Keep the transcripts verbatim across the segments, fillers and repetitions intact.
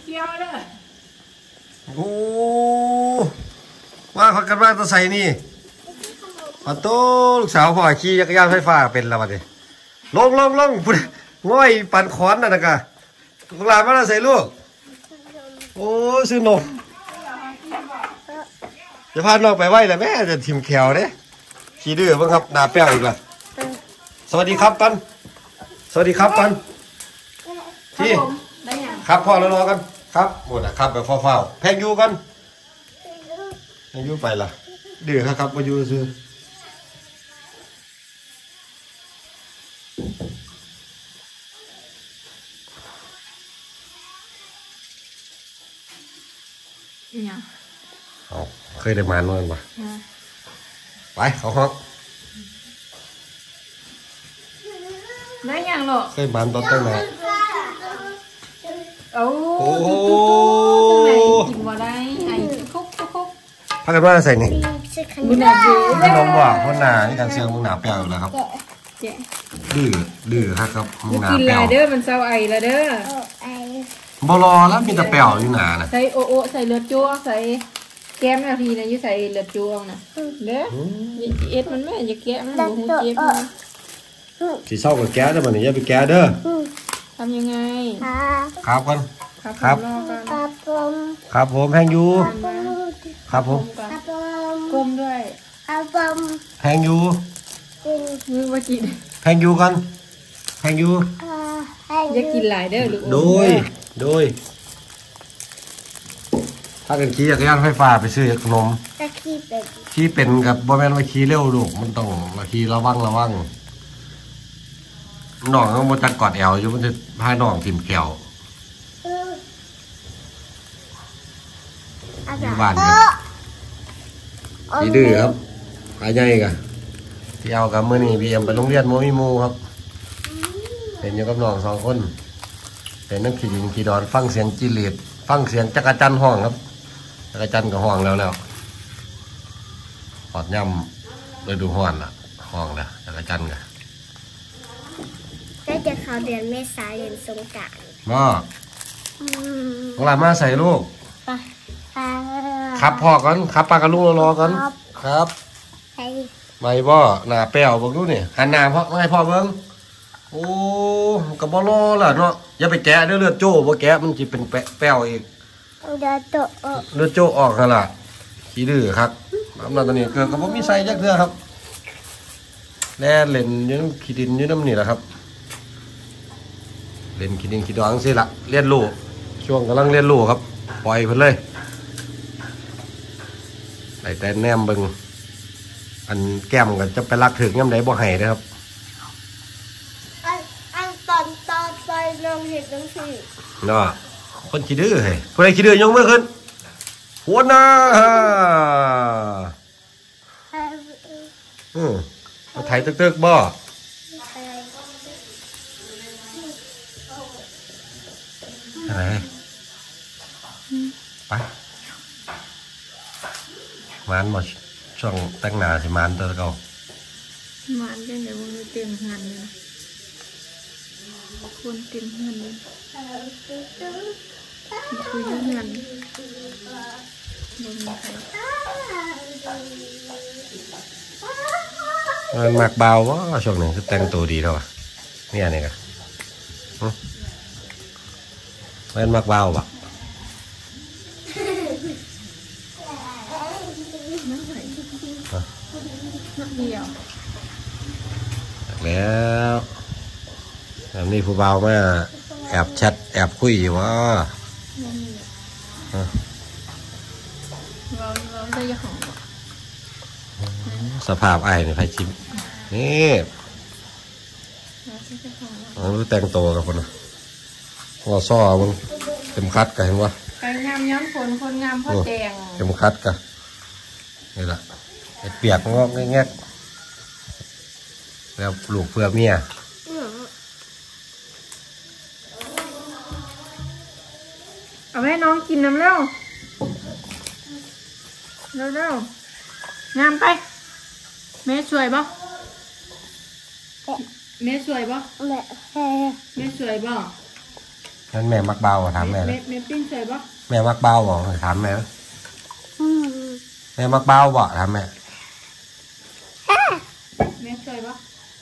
เกี่ยวเลยโอ้ว่าพักกันบ้านตัวใส่นี่ปะโต้ลูกสาวพ่อขี่จักรยานไฟฟ้าเป็นแล้วมาดิลงลงลงพุ่งง่อยปั่นขอนน่ะนะกะลูกหลานมาใส่ลูกโอ้ซื้อนมจะพาน้องไปไหวแต่แม่จะทิมแขวเด้ขี่ดื้อบ้างครับหน้าแป้วอีกละสวัสดีครับกันสวัสดีครับกันที่ครับพ่อแล้วรอกันครับหมดนะครับแบบเฝ้าๆแพงยูกันแพงยูไปละดื้อครับมายูซื้อเนี่ยเอาเคยได้มานมั้งปะไปเขาห้องได้ยังหรอเคยมานตอนตั้งไหนโอ้โหไหนกินมาได้ไอ้คุกคุกพักกันว่าใส่นี่มึงหนาเยอะขนมว่ะคนหนาที่การเชื่อมึงหนาแป้วอยู่แล้วครับดื้อดื้อครับครับมึงหนาแป้วกินละเด้อมันเศร้าไอละเด้อบรอแล้วมีแต่แป้วอยู่หนานะใส่โอโอใส่เลือดจ้วงใส่แก้มนาทีนะยิ่งใส่เลือดจ้วงนะเด้อยิ่งเอ็ดมันไม่จะแก้มันหูเจ็บสีเศร้ากับแก๊สได้ป่ะเนี่ยอย่าไปแก๊สเด้อทำยังไงครับกันครับครับผมครับผมแพงยูครับผมกลมด้วยครับผมแพงยูมือว่ากินแพงยูกันแพงยูอย่ากินหลายเด้อลูกโดยโดยถ้ากันขี่จักรยานไฟฟ้าไปซื้อขนมขี่เป็นกับบ่แม่นว่าขี่เร็วลูกมันต้องขี่ระวังระวังน้องต้องมาจัดกอดแอวอยู่มันจะพาน้องถิ่มแขวอยู่บ้านกันดีดื้อครับหายใจกันพี่เอากับมื่อนี้พี่เอ็มไปโรงเรียนโมมิมูครับเป็นอยู่กับน้องสองคนเป็นนักขี่ดินขี่ดอนฟังเสียงจิลีดฟังเสียงจักรจันห้องครับจักรจันกับห้องแล้วแล้วหอดย่ำเลยดูห้อนล่ะห้องแล้วจักรจันกันได้จะเขาเดือนเมษายนสงกรานต์มาเวลามาใส่ลูกปะครับพ่อก่อนครับปากกับลูกรอก่อนครับไม่บ่หน้าแป้วบอกดูนี่หันหน้าพ่อไม่ให้พ่อเบิ้งโอ้กับบอลล้อล่ะเนาะอย่าไปแกะเลือดโจ้บ่แกะมันจะเป็นแป้วอีกเลือดโจ้เลือดโจ้ออกกันล่ะขี้ดื้อครับน้ำหนักตัวนี้เกิดกับผมมีไซยักษ์เถื่อครับแล่เล่นยืนขี้ดินยืนน้ำนี่แหละครับเล่นขี้ดินขี้ดองสิละเรียนรู้ช่วงกำลังเรียนรู้ครับปล่อยเพิ่นเลยไอ้แต่แนมเบิงอันแก้มกันจะไปรักถึงย่ำไหนบ่ให้นะครับอันอันตอนตอนไปน้องเห็นน้องสิเนาะคนขี้ดื้อเฮ้คนไหนขี้ดื้อยกมือขึ้นหัวหน้าอืมมาไถตึกตึกบ่อะไรไปมันมาช่วงตั้งหนาสิมันตัวเก่ามันเป็นเดี๋ยวมันเต็มหันเลยคนเต็มหันเลยคุยเรื่องหันมันหมักเบาวะช่วงหนึ่งคือแต่งตัวดีแล้วอ่ะเนี่ยนี่กันมันหมักเบาปะแล้วแบบนี้ผู้เบาแม่แอบแชทแอบคุยอยู่ว่าสภาพไอ้เนี่ยไฟชิมนี่มันรู้แต่งตัวกับคนนะว่าซ้อมึงเต็มคัดกันเห็นวะไปงามย้อมคนคนงามพ่อแดงเต็มคัดกันนี่แหละเปียกงอกแง่ๆแล้วปลูกเพื่อเมียเอาให้น้องกินน้ำเร็วเร็วเร็วงามไปแม่สวยปะแม่สวยปะแม่สวยปะแพนั่นแม่มักเบาถามแม่แม่แม่ปิ้งใส่บ่แม่มักเบาบอกถามแม่แม่มักเบาบอกถามแม่แม่ใส่บ่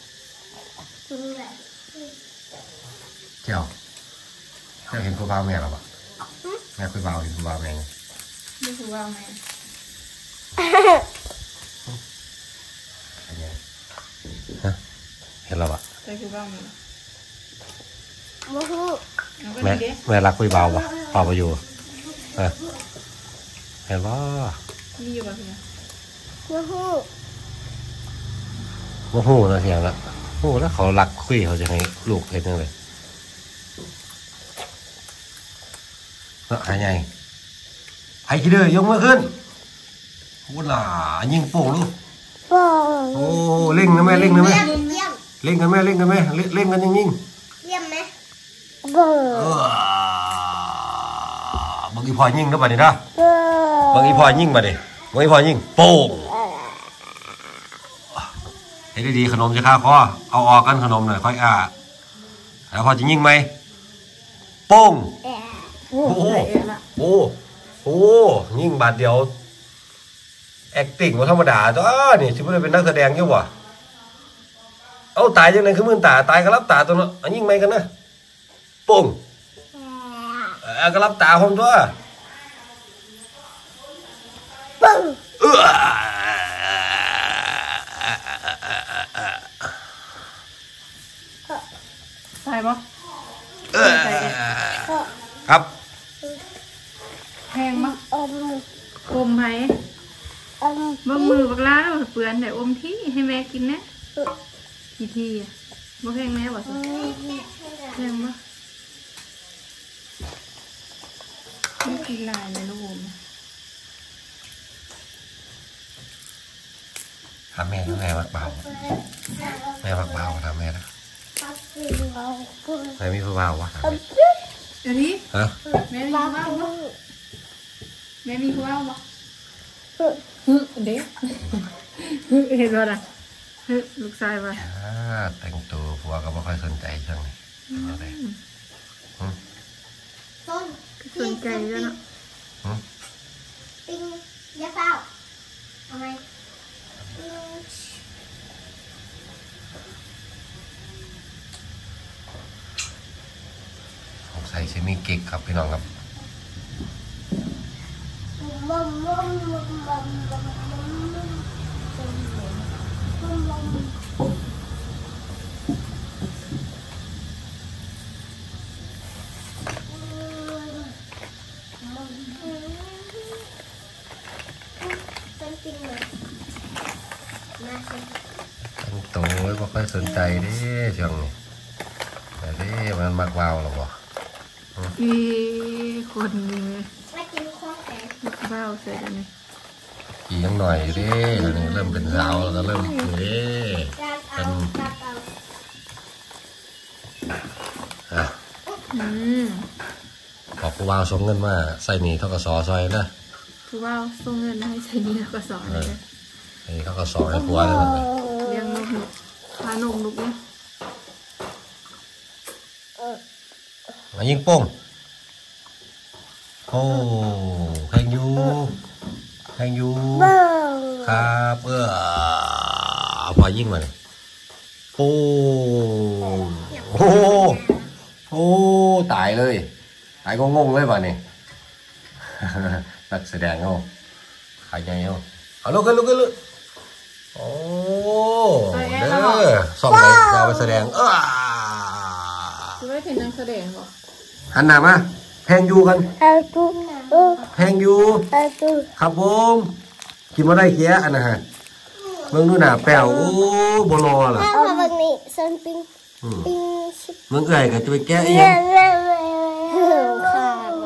เจ้าเจ้าเห็นผู้เบาแม่หรอปะแม่คุยเบาเห็นผู้เบาแม่ไงไม่ถูกว่าไงฮะเห็นหรอปะใส่ถูกว่าไงมูฮูแม่แม่รักคุยเบาปะเบาไปอยู่เออเห็นว่ามีอยู่บ่พี่นะมูฮูโมโหนะเสียงละโอ้แล้วเขารักคุยเขาจะให้ลูกเห็นยังไงเนาะหายไงไอ้ขี้ดื้อยกมือขึ้นพูดล่ะยิงโป่งลูกโป่งโอ้เล่งนะแม่เล่งนะแม่เยี่ยมเยี่ยมเล่งกันแม่เล่งกันแม่เล่งกันยิงยิงเยี่ยมไหมโป่งเออบางอีพอยิงนะบัดนี้นะโป่งบางอีพอยิงบัดนี้บางอีพอยิงโป่งให้ดีๆขนมจะฆ่าคอเอาออกกันขนมหน่อยค่อยอ่าแล้วพอจะยิงไหมโป้งโอ้โอ้โหใส่เองละโอ้โหยิงบาทเดียว acting ว่าธรรมดาตัวนี่สิบ่ได้เป็นนักแสดงอยู่วะเอาตายยังไงคือมื่นตาตายก็รับตาตัวเนาะอันยิงไหมกันนะโป้งเออก็รับตาผมตัวปุ้งเออใส่บ่เออครับแพงบ่อมอมไผอมเบิ่งมือบักลาแล้วเปื้อนได้อมที่ให้แม่กินนะกี่ทีอ่ะบ่แพงแม่บ่สิแพงบ่ไม่กินหลายเลยลูกอมทำแม่ทำแม่มักเบาแม่มักเบาทำแม่นะปักกิ่งเอาปุ้งแม่มีผู้เบาวะทำแม่อันนี้ฮะแม่มีปักผู้เว้าบ่กิ่งแม่มีผู้เว้าบ่ปุ้งฮึเด้ฮึเห็นบ่ล่ะฮึลูกชายบ่อ่าแต่งตัวผัวก็ไม่ค่อยสนใจช่วงนี้เอาเลยต้นสนใจแล้วเนาะหืมปิ้งยาเฝ้าเอาไหมปิ้งสงสัยจะมีเก๊กครับพี่น้องครับมอมมอมมอมมอมมอมมอมเป็นปิ้งเลยมาสิแต่งตัวไม่ค่อยสนใจเด้ช่วงนี้แต่เด้มันมักเบาหรอวะมีคนนี่แม่มากินข้าวแกงลูกเว้าใส่กันนี่กี่ยังหน่อยเด้เดี๋ยวนี้เริ่มเป็นสาวแล้วก็เริ่มเด้จานเอาจานเอาอ่ะอืมบอกผู้บ่าวส่งเงินมาใส่หนีเท่ากับซอซอยนะผู้เว้าส่งเงินให้ใช้นี่แล้วก็สอนเลยนะไอ้เท่ากับซอให้ผัวได้มันเลยเลี้ยงนกหนูพานมลูกเนี่ยมายิงโป้งโอ้แพงอยูแพงอยูเบิ้งครับเออพอยิงมาเลยโอ้โหโอ้ตายเลยตายก็งงเลยป่ะนี่ นักแสดงเขาขายไงเขาเอาลุกขึ้นลุกขึ้นลุกโอ้เด้อส่องไหนเราไปแสดงเออคือไม่เป็นนักแสดงหรอหันหน้ามาแพงอยูกันเอาตู้เอาแพงอยูเอาตู้ครับผมกินมาได้เคี้ยอันนะฮะเมืองดูหนาแป๋วโอ้บรอล่ะเอาแบบนี้สันปิ้งอืมปิ้งชิบเมืองเอื่อยก็จะไปแก้เองเรื่อยเรื่อยเรื่อยค่ะ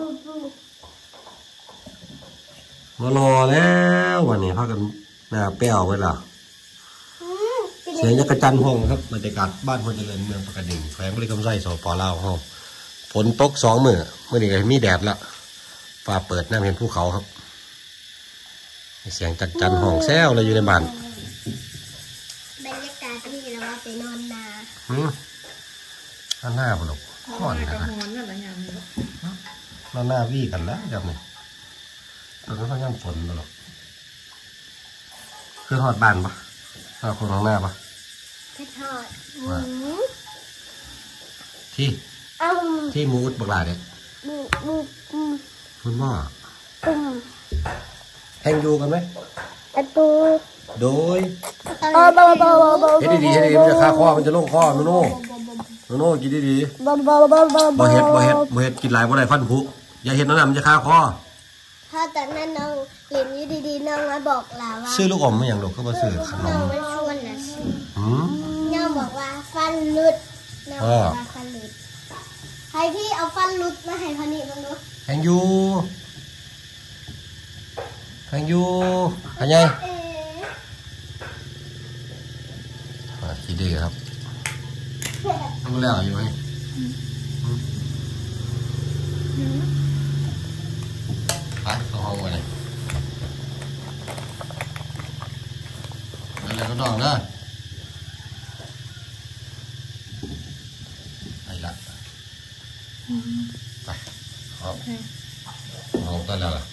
บรอแล้ววันนี้พากันหน้าแป๋วไปล่ะเสียงยักษ์กระจันห้องครับบรรยากาศบ้านคนเจริญเมืองปากกระดิ่งแขวงบริคำไส้สปลาวห้องฝนตกสองมือเมื่อนี้ก็มีแดดละฟ้าเปิดน้ำเห็นภูเขาครับเสียงจักจันห้องแซวเลยอยู่ในบ้านบรรยากาศที่เราว่าไปนอนนาหืมอันหน้าบุลุกหห่ออนนนะกับครับหอนนั่นแหละอย่างนี้เราหน้าวี่กันแล้วจับเนี่ยตอนนั้นเขาย่ำฝนมาหรอกคือหอดบานปะหอดคนข้างหน้าปะไปทอดหมูที่เอาที่มูดบักหลาเนี่ยหมูหมูหมูคุณพ่ออืมแทงยูกันไหมประตูโดยเออบ่บ่บ่บ่เฮ็ดดีๆเฮ็ดดีๆมันจะคาคอมันจะลงคอโนโน่โนโน่กินดีบ่บ่บ่บ่ๆบ่เฮ็ดบ่เฮ็ดบ่เฮ็ดกินหลายบ่ได้ฟันผุอย่าเฮ็ดนั่นน่ะมันจะคาคอถ้าแต่นั้นน้องเรียนอยู่ดีๆน้องมาบอกลาว่าซื้อลูกอมไม่อย่างดอกก็มาซื้อขนน้องมมาชวนนะสิหืมน้องบอกว่าฟันหลุดน้องบอกว่าฟันหลุดใครที่เอาฟันหลุดมาให้พอนี่บ้างดูแทงยูแทงยูอันไงเอ๊ะมาคิดดีครับต้องแล้วอยู่ไหมไปเข้าห้องไปเลยอะไรก็ดองนะไปละไปเอาเอาก็แล้วล่ะ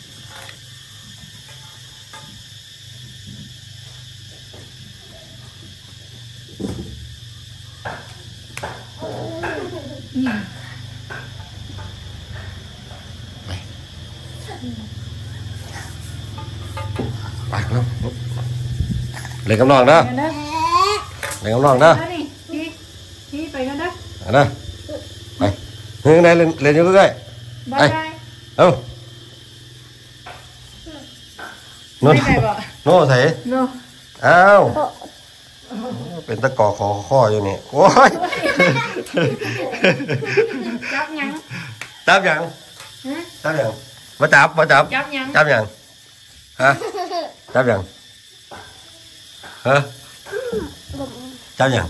ไปไปแล้วเลยกำลังนะกันนะเลยกำลังนะแล้วนี่พี่พี่ไปกันนะเอานะไปเฮ้ยไหนเล่นเล่นอยู่ใกล้บายบายๆเอ้าโน่นไม่ไปบ่โน่นใส่โน่อ้าวเป็นตะกอคอข้ออยู่นี่โอ้ยจับยังจับยังฮะจับยังมาจับมาจับจับยังจับยังฮะจับยังฮะจับยัง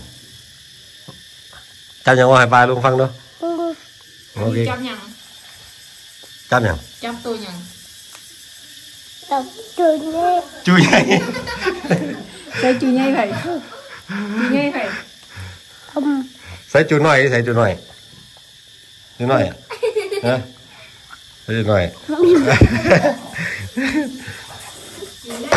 จับยังว่าให้ปลาลุงฟังเนาะโอเคจับยังจับยังจับตัวยังตบจุดนี้จุยใหญ่ใส่จุยใหญ่ไผ่จุยใหญ่ไผ่อืมใส่จุหน่อยใส่จุหน่อยจุหน่อยอะฮะใส่จุหน่อยจุยใหญ่